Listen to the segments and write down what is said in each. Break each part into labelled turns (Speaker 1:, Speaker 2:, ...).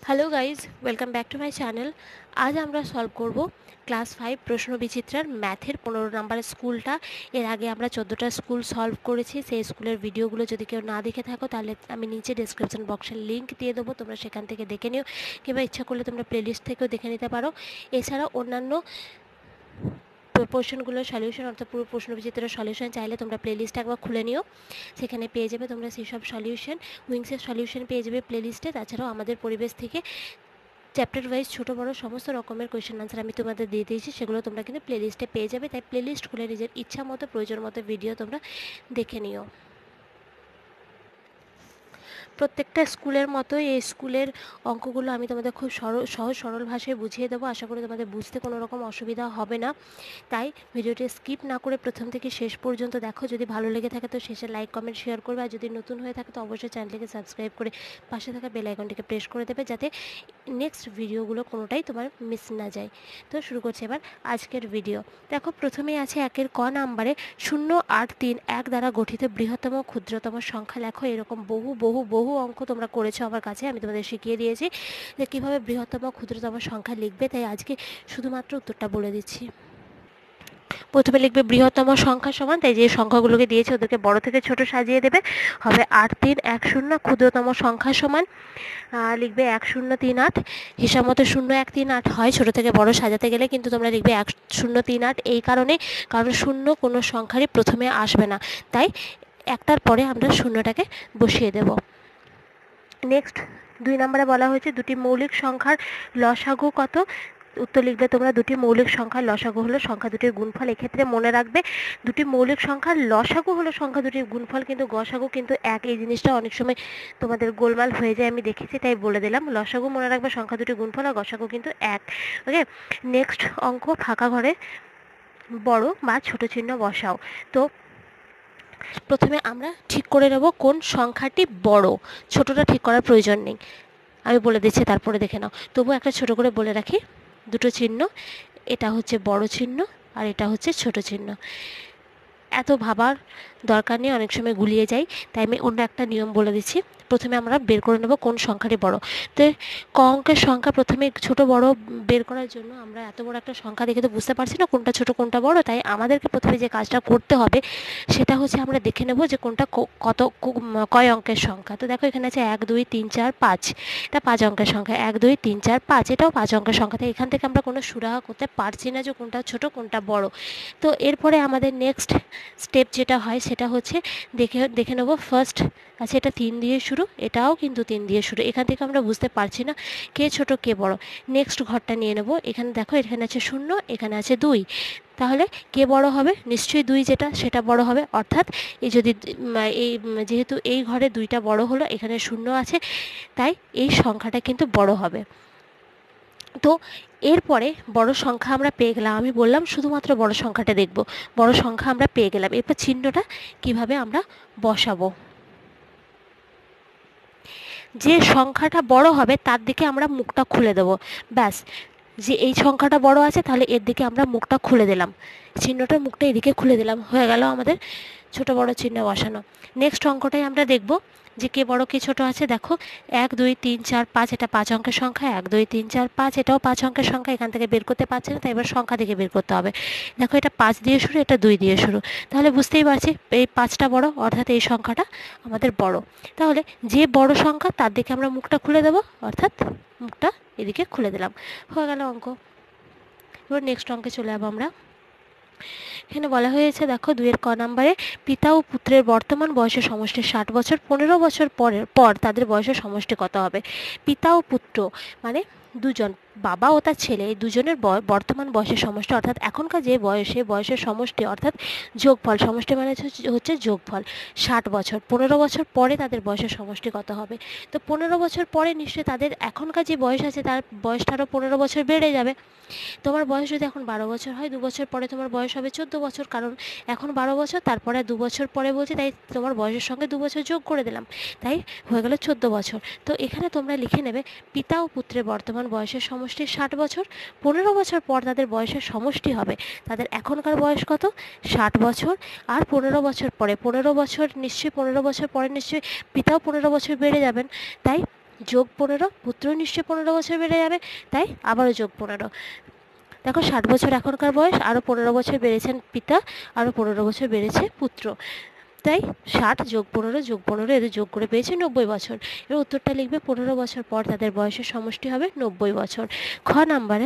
Speaker 1: Hello guys, welcome back to my channel. আজ আমরা solve করব ক্লাস 5 প্রশ্ন বিচিত্রার ম্যাথের 15 নম্বরের স্কুলটা। এর আগে আমরা 14টা স্কুল সলভ করেছি। সেই স্কুলের ভিডিওগুলো যদি কেউ না দেখে থাকো তাহলে আমি নিচে ডেসক্রিপশন বক্সের লিঙ্ক দিয়ে দেবো, তোমরা সেখান থেকে দেখে নিও, কিংবা ইচ্ছা করলে তোমরা প্লেলিস্ট থেকেও দেখে নিতে পারো। এছাড়া অন্যান্য পোর্শনগুলোর সলিউশন অর্থাৎ পুরো প্রশ্ন বিচিত্রের সলিউশন চাইলে তোমরা প্লেলিস্ট একবার খুলে নিও, সেখানে পেয়ে যাবে তোমরা সেই সব সলিউশন। উইংসের সলিউশন পেয়ে যাবে প্লেলিস্টে। তাছাড়াও আমাদের পরিবেশ থেকে চ্যাপ্টার ওয়াইজ ছোটো বড়ো সমস্ত রকমের কোয়েশ্চেন আনসার আমি তোমাদের দিয়ে দিয়েছি, সেগুলো তোমরা কিন্তু প্লেলিস্টে পেয়ে যাবে। তাই প্লেলিস্ট খুলে নিজের ইচ্ছা মতো প্রয়োজন মতো ভিডিও তোমরা দেখে নিও। প্রত্যেকটা স্কুলের মতোই এই স্কুলের অঙ্কগুলো আমি তোমাদের খুব সহজ সরল ভাষায় বুঝিয়ে দেবো। আশা করি তোমাদের বুঝতে কোনো রকম অসুবিধা হবে না। তাই ভিডিওটি স্কিপ না করে প্রথম থেকে শেষ পর্যন্ত দেখো। যদি ভালো লেগে থাকে তো শেষে লাইক কমেন্ট শেয়ার করবে, আর যদি নতুন হয়ে থাকে তো অবশ্যই চ্যানেলটিকে সাবস্ক্রাইব করে পাশে থাকা বেল আইকনটিকে প্রেস করে দেবে, যাতে নেক্সট ভিডিওগুলো কোনোটাই তোমার মিস না যায়। তো শুরু করছি এবার আজকের ভিডিও। দেখো, প্রথমেই আছে একের ক নাম্বারে 0, 8, 3, 1 দ্বারা গঠিত বৃহত্তম ক্ষুদ্রতম সংখ্যা লেখো। এরকম বহু বহু বহু অঙ্ক তোমরা করেছো আমার কাছে, আমি তোমাদের শিখিয়ে দিয়েছি যে কীভাবে বৃহত্তম ক্ষুদ্রতম সংখ্যা লিখবে। তাই আজকে শুধুমাত্র উত্তরটা বলে দিচ্ছি। প্রথমে লিখবে বৃহত্তম সংখ্যা সমান, তাই যে সংখ্যাগুলোকে দিয়েছে ওদেরকে বড় থেকে ছোট সাজিয়ে দেবে। হবে 8, 3, 1, 0। ক্ষুদ্রতম সংখ্যা সমান লিখবে 1, 0, 3, 8। হিসাব মতো 0, 1, 3, 8 হয় ছোটো থেকে বড় সাজাতে গেলে, কিন্তু তোমরা লিখবে 1, 0, 3, 8 এই কারণে, কারণ 0 কোনো সংখ্যারই প্রথমে আসবে না, তাই একটার পরে আমরা 0টাকে বসিয়ে দেব। নেক্সট 2 নম্বরে বলা হয়েছে দুটি মৌলিক সংখ্যার লসাগু কত। উত্তর লিখবে তোমরা দুটি মৌলিক সংখ্যার লসাগু হলো সংখ্যা দুটির গুণফল। এক্ষেত্রে মনে রাখবে দুটি মৌলিক সংখ্যার লসাগু হলো সংখ্যা দুটির গুণফল, কিন্তু গসাগু কিন্তু এক। এই জিনিসটা অনেক সময় তোমাদের গোলমাল হয়ে যায়, আমি দেখেছি, তাই বলে দিলাম। লসাগু মনে রাখবে সংখ্যা দুটির গুণফল, আর গসাগু কিন্তু এক। ওকে, নেক্সট অঙ্ক ফাঁকা ঘরে বড় বা ছোট চিহ্ন বসাও। তো প্রথমে আমরা ঠিক করে নেব কোন সংখ্যাটি বড়। ছোটটা ঠিক করার প্রয়োজন নেই, আমি বলে দিচ্ছি, তারপরে দেখে নাও। তবু একটা ছোট করে বলে রাখি, দুটো চিহ্ন, এটা হচ্ছে বড় চিহ্ন আর এটা হচ্ছে ছোট চিহ্ন। এত ভাবার দরকার নেই, অনেক সময় গুলিয়ে যাই, তাই আমি অন্য একটা নিয়ম বলে দিচ্ছি। প্রথমে আমরা বের করে নেব কোন সংখ্যাটি বড়। তো ক অঙ্কের সংখ্যা প্রথমে ছোট বড় বের করার জন্য আমরা এত বড় একটা সংখ্যা দেখে তো বুঝতে পারছি না কোনটা ছোট কোনটা বড়, তাই আমাদেরকে প্রথমে যে কাজটা করতে হবে সেটা হচ্ছে আমরা দেখে নেব যে কোনটা কত কয় অঙ্কের সংখ্যা। তো দেখো এখানে আছে 1, 2, 3, 4, 5, এটা 5 অঙ্কের সংখ্যা। 1, 2, 3, 4, 5 এটাও 5 অঙ্কের সংখ্যা। তাই এখান থেকে আমরা কোনো সুরাহা করতে পারছি না যে কোনটা ছোট কোনটা বড়। তো এরপরে আমাদের নেক্সট স্টেপ যেটা হয় সেটা হচ্ছে দেখে নেব ফার্স্ট আচ্ছা এটা 3 দিয়ে শুরু, এটাও কিন্তু 3 দিয়ে শুরু। এখান থেকে আমরা বুঝতে পারছি না কে ছোট কে বড়। নেক্সট ঘরটা নিয়ে নেব। এখানে দেখো এখানে আছে 0, এখানে আছে 2, তাহলে কে বড় হবে? নিশ্চয়ই 2 যেটা সেটা বড় হবে। অর্থাৎ এই যদি এই যেহেতু এই ঘরে 2টা বড় হলো, এখানে 0 আছে, তাই এই সংখ্যাটা কিন্তু বড় হবে। তো এরপরে বড় সংখ্যা আমরা পেয়ে গেলাম, আমি বললাম শুধুমাত্র বড় সংখ্যাটা দেখব। বড় সংখ্যা আমরা পেয়ে গেলাম, এরপর চিহ্নটা কিভাবে আমরা বসাবো। যে সংখ্যাটা বড় হবে তার দিকে আমরা মুখটা খুলে দেব। ব্যাস, যে এই সংখ্যাটা বড় আছে তাহলে এর দিকে আমরা মুখটা খুলে দিলাম, চিহ্নটার মুখটা এদিকে খুলে দিলাম, হয়ে গেল আমাদের ছোট বড় চিহ্ন বসানো। নেক্সট অঙ্কটাই আমরা দেখব যে কে বড় কে ছোট আছে। দেখো 1, 2, 3, 4, 5 এটা 5 অঙ্কের সংখ্যা। 1, 2, 3, 4, 5 এটাও 5 অঙ্কের সংখ্যা। এখান থেকে বের করতে পারছি না, তাই এবার সংখ্যা থেকে বের করতে হবে। দেখো এটা 5 দিয়ে শুরু, এটা 2 দিয়ে শুরু, তাহলে বুঝতেই পারছি এই 5টা বড়, অর্থাৎ এই সংখ্যাটা আমাদের বড়। তাহলে যে বড় সংখ্যা তার দিকে আমরা মুখটা খুলে দেব, অর্থাৎ মুখটা এদিকে খুলে দিলাম, হয়ে গেল অঙ্ক। এবার নেক্সট অঙ্কে চলে যাবো আমরা। এখানে বলা হয়েছে দেখো 2 এর ক নাম্বারে পিতা ও পুত্রের বর্তমান বয়সের সমষ্টি 60 বছর, 15 বছর পর তাদের বয়সের সমষ্টি কত হবে। পিতা ও পুত্র মানে দুজন, বাবা ও তার ছেলে, এই দুজনের বর্তমান বয়সের সমষ্টি, অর্থাৎ এখনকার যে বয়সের সমষ্টি, অর্থাৎ যোগফল। সমষ্টি মানে হচ্ছে যোগফল। 60 বছর, 15 বছর পরে তাদের বয়সের সমষ্টি কত হবে। তো 15 বছর পরে নিশ্চয়ই তাদের এখনকার যে বয়স আছে তার বয়সটা আরও 15 বছর বেড়ে যাবে। তোমার বয়স যদি এখন 12 বছর হয়, 2 বছর পরে তোমার বয়স হবে 14 বছর, কারণ এখন 12 বছর, তারপরে 2 বছর পরে বলছি, তাই তোমার বয়সের সঙ্গে 2 বছর যোগ করে দিলাম, তাই হয়ে গেল 14 বছর। তো এখানে তোমরা লিখে নেবে পিতা ও পুত্রের বর্তমান বয়সের সমষ্টি 60 বছর, 15 বছর পর তাদের বয়সের সমষ্টি হবে। তাদের এখনকার বয়স কত? 60 বছর, আর 15 বছর পরে, 15 বছর নিশ্চয়ই 15 বছর পরে নিশ্চয়ই পিতাও 15 বছর বেড়ে যাবেন, তাই যোগ 15, পুত্র নিশ্চয়ই 15 বছর বেড়ে যাবে, তাই আবারও যোগ 15। দেখো 60 বছর এখনকার বয়স, আরও 15 বছর বেড়েছেন পিতা, আরও 15 বছর বেড়েছে পুত্র, তাই 60 যোগ 15 যোগ 15 এদের যোগ করে পেয়েছে 90 বছর। এবার উত্তরটা লিখবে 15 বছর পর তাদের বয়সের সমষ্টি হবে 90 বছর। খ নাম্বারে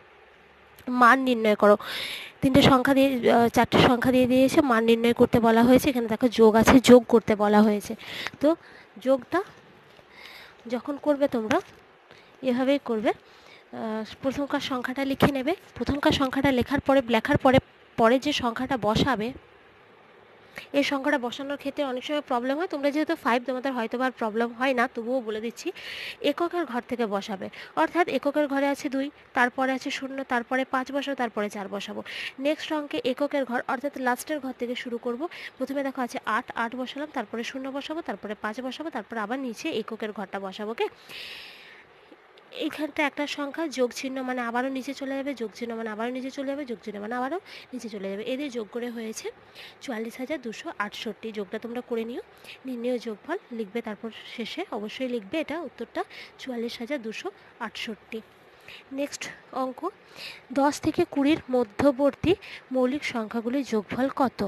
Speaker 1: মান নির্ণয় করো। তিনটে সংখ্যা দিয়ে, চারটে সংখ্যা দিয়ে দিয়েছে, মান নির্ণয় করতে বলা হয়েছে। এখানে দেখো যোগ আছে, যোগ করতে বলা হয়েছে। তো যোগটা যখন করবে তোমরা এভাবেই করবে। প্রথমকার সংখ্যাটা লিখে নেবে। প্রথমকার সংখ্যাটা লেখার পরে পরে যে সংখ্যাটা বসাবে, এই সংখ্যাটা বসানোর ক্ষেত্রে অনেক সময় প্রবলেম হয়। তোমরা যেহেতু 5, তোমাদের হয়তো আর প্রবলেম হয় না, তবুও বলে দিচ্ছি। এককের ঘর থেকে বসাবে, অর্থাৎ এককের ঘরে আছে 2, তারপরে আছে 0, তারপরে 5 বসাবো, তারপরে 4 বসাবো। নেক্সট অঙ্কে এককের ঘর অর্থাৎ লাস্টের ঘর থেকে শুরু করব। প্রথমে দেখো আছে 8 বসালাম, তারপরে 0 বসাবো, তারপরে 5 বসাবো, তারপরে আবার নিচে এককের ঘরটা বসাবো। ওকে, এইখানটা একটা সংখ্যা, যোগ চিহ্ন মানে আবারও নিচে চলে যাবে, যোগ চিহ্ন মানে আবারও নিচে চলে যাবে, যোগ চিহ্ন মানে আবারও নিচে চলে যাবে। এদের যোগ করে হয়েছে 44,268। যোগটা তোমরা করে নিও। নির্ণয় যোগফল লিখবে, তারপর শেষে অবশ্যই লিখবে এটা উত্তরটা 44,268। নেক্সট অঙ্ক, 10 থেকে 20-র মধ্যবর্তী মৌলিক সংখ্যাগুলির যোগফল কত?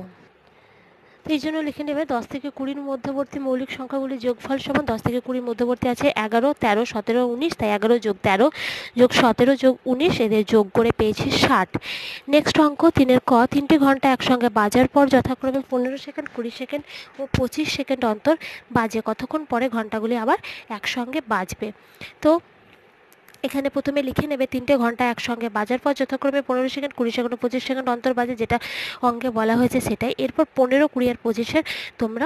Speaker 1: এই জন্য লিখে নেবে 10 থেকে 20-র মধ্যবর্তী মৌলিক সংখ্যাগুলির যোগফল সমান 10 থেকে 20-র মধ্যবর্তী আছে 11, 13, 17, 19, তাই 11 যোগ 13 যোগ 17 যোগ 19, এদের যোগ করে পেয়েছি 60। নেক্সট অঙ্ক 3-এর ক, 3টে ঘন্টা একসঙ্গে বাজার পর যথাক্রমে 15 সেকেন্ড, 20 সেকেন্ড ও 25 সেকেন্ড অন্তর বাজে, কতক্ষণ পরে ঘন্টাগুলি আবার একসঙ্গে বাজবে? তো এখানে প্রথমে লিখে নেবে 3টে ঘন্টা একসঙ্গে বাজার পর যথাক্রমে 15 সেকেন্ড, 20 সেকেন্ড ও 25 সেকেন্ড অন্তর বাজে, যেটা অঙ্কে বলা হয়েছে সেটাই। এরপর 15, 20 আর 25-এর তোমরা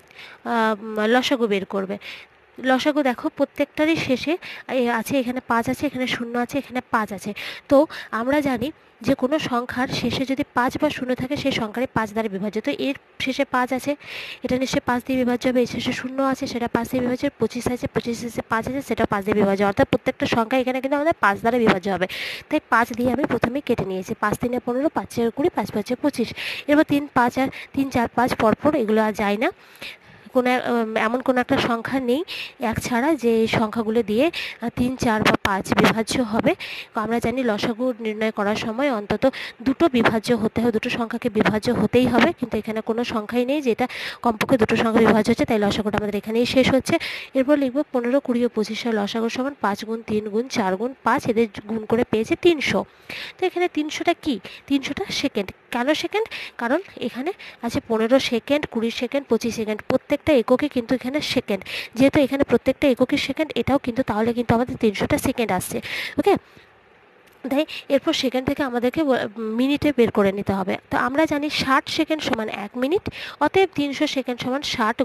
Speaker 1: লসাগু বের করবে। লসাগু দেখো প্রত্যেকটারই শেষে আছে, এখানে 5 আছে, এখানে 0 আছে, এখানে 5 আছে। তো আমরা জানি যে কোনো সংখ্যার শেষে যদি 5 বা 0 থাকে সেই সংখ্যারই 5 দ্বারা বিভাজ্য। তো এর শেষে 5 আছে, এটা নিশ্চয়ই 5 দিয়ে বিভাজ্য হবে। এর শেষে 0 আছে, সেটা 5 দিয়ে বিভাজ্য। 25 আছে, 25 শেষে 5 আছে, সেটা 5 দিয়ে বিভাজ্য। অর্থাৎ প্রত্যেকটা সংখ্যা এখানে কিন্তু আমাদের 5 দ্বারা বিভাজ্য হবে। তাই 5 দিয়ে আমি প্রথমেই কেটে নিয়েছি। 5 3 15, 5 4 20, 5 5 25। এবার 3 5 আর 3 4 5 পরপর এগুলো আর যায় না। কোনো এমন কোনো একটা সংখ্যা নেই এক ছাড়া যে এই সংখ্যাগুলো দিয়ে 3 4 বা 5 বিভাজ্য হবে। আমরা জানি লসাগু নির্ণয় করার সময় অন্তত দুটো বিভাজ্য হতে হবে, দুটো সংখ্যাকে বিভাজ্য হতেই হবে, কিন্তু এখানে কোনো সংখ্যাই নেই যেটা কমপক্ষে দুটো সংখ্যা বিভাজ্য হচ্ছে, তাই লসাগুটা আমাদের এখানেই শেষ হচ্ছে। এরপর লিখব 15, 20 ও 25-এর লসাগু সমান 5 গুণ 3 গুণ 4 গুণ 5, এদের গুণ করে পেয়েছে 300। তো এখানে 300টা কি? 300টা সেকেন্ড। কেন সেকেন্ড? কারণ এখানে আছে 15 সেকেন্ড, 20 সেকেন্ড, 25 সেকেন্ড, প্রত্যেকটা এককে কিন্তু এখানে সেকেন্ড। যেহেতু এখানে প্রত্যেকটা এককে সেকেন্ড, এটাও কিন্তু তাহলে কিন্তু আমাদের 300টা সেকেন্ড আসছে। ওকে, তাই এরপর সেকেন্ড থেকে আমাদেরকে মিনিটে বের করে নিতে হবে। তো আমরা জানি 60 সেকেন্ড সমান 1 মিনিট, অতএব 300 সেকেন্ড সমান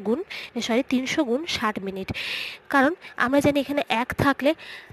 Speaker 1: 300 গুণ 60 মিনিট। কারণ আমরা জানি এখানে 1 থাকলে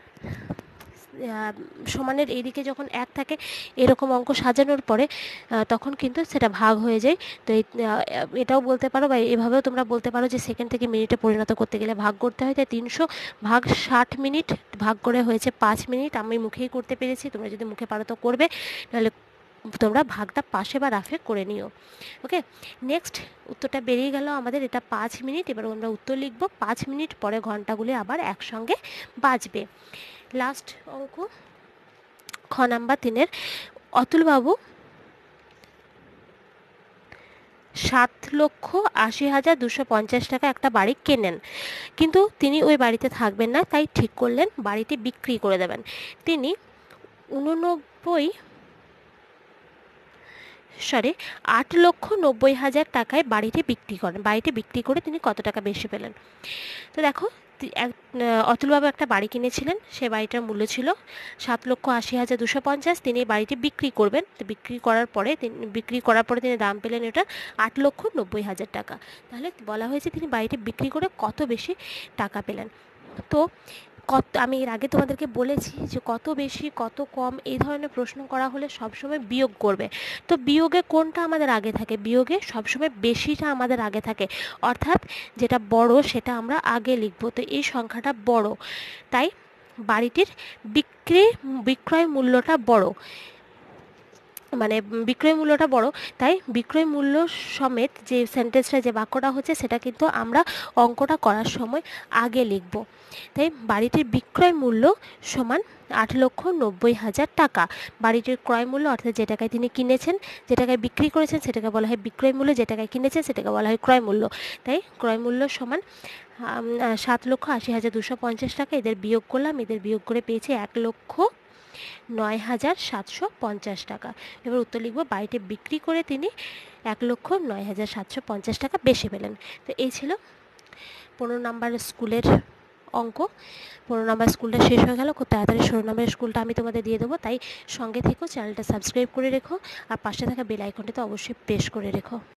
Speaker 1: সমানের এইদিকে যখন 1 থাকে এরকম অঙ্ক সাজানোর পরে তখন কিন্তু সেটা ভাগ হয়ে যায়। তো এটাও বলতে পারো বা এভাবেও তোমরা বলতে পারো যে সেকেন্ড থেকে মিনিটে পরিণত করতে গেলে ভাগ করতে হয়। তাই 300 ভাগ 60 মিনিট ভাগ করে হয়েছে 5 মিনিট। আমি মুখেই করতে পেরেছি, তোমরা যদি মুখে পারো তো করবে, নাহলে তোমরা ভাগটা পাশে বা রাফে করে নিও। ওকে, নেক্সট উত্তরটা বেরিয়ে গেল আমাদের, এটা 5 মিনিট। এবার আমরা উত্তর লিখব, 5 মিনিট পরে ঘন্টাগুলি আবার একসঙ্গে বাজবে। লাস্ট অঙ্ক খ নাম্বার 3-এর, অতুলবাবু 7,80,250 টাকা একটা বাড়ি কেনেন, কিন্তু তিনি ওই বাড়িতে থাকবেন না, তাই ঠিক করলেন বাড়িটি বিক্রি করে দেবেন। তিনি 8,90,000 টাকায় বাড়িটি বিক্রি করেন। বাড়িটি বিক্রি করে তিনি কত টাকা বেশি পেলেন? তো দেখো, অতুলবাবু একটা বাড়ি কিনেছিলেন, সে বাড়িটার মূল্য ছিল 7,80,250। তিনি এই বাড়িটি বিক্রি করবেন। তো বিক্রি করার পরে তিনি দাম পেলেন এটা 8,90,000 টাকা। তাহলে বলা হয়েছে তিনি বাড়িটি বিক্রি করে কত বেশি টাকা পেলেন। তো আমি এর আগে তোমাদেরকে বলেছি যে কত বেশি কত কম এই ধরনের প্রশ্ন করা হলে সবসময় বিয়োগ করবে। তো বিয়োগে কোনটা আমাদের আগে থাকে? বিয়োগে সবসময় বেশিটা আমাদের আগে থাকে, অর্থাৎ যেটা বড় সেটা আমরা আগে লিখব। তো এই সংখ্যাটা বড়, তাই বাড়িটির বিক্রয় মূল্যটা বড়। মানে বিক্রয় মূল্যটা বড়, তাই বিক্রয় মূল্য সমেত যে সেন্টেন্সটা যে বাক্যটা হচ্ছে সেটা কিন্তু আমরা অঙ্কটা করার সময় আগে লিখব। তাই বাড়িটির বিক্রয় মূল্য সমান 8,90,000 টাকা। বাড়িটির ক্রয় মূল্য অর্থাৎ যে টাকায় তিনি কিনেছেন, যে টাকায় বিক্রি করেছেন সেটাকে বলা হয় বিক্রয় মূল্য, যে টাকায় কিনেছেন সেটাকে বলা হয় ক্রয় মূল্য। তাই ক্রয় মূল্য সমান 7,80,250 টাকা। এদের বিয়োগ করলাম, এদের বিয়োগ করে পেয়েছি 1,09,750 টাকা। এবার উত্তর লিখব, বাড়িটি বিক্রি করে তিনি 1,09,750 টাকা বেশি পেলেন। তো এই ছিল 15 নম্বর স্কুলের অঙ্ক। 15 নম্বর স্কুলটা শেষ হয়ে গেল, খুব তাড়াতাড়ি 16 নম্বরের স্কুলটা আমি তোমাদের দিয়ে দেবো, তাই সঙ্গে থেকো, চ্যানেলটা সাবস্ক্রাইব করে রেখো আর পাশে থাকা বেল আইকনটিতে অবশ্যই প্রেস করে রেখো।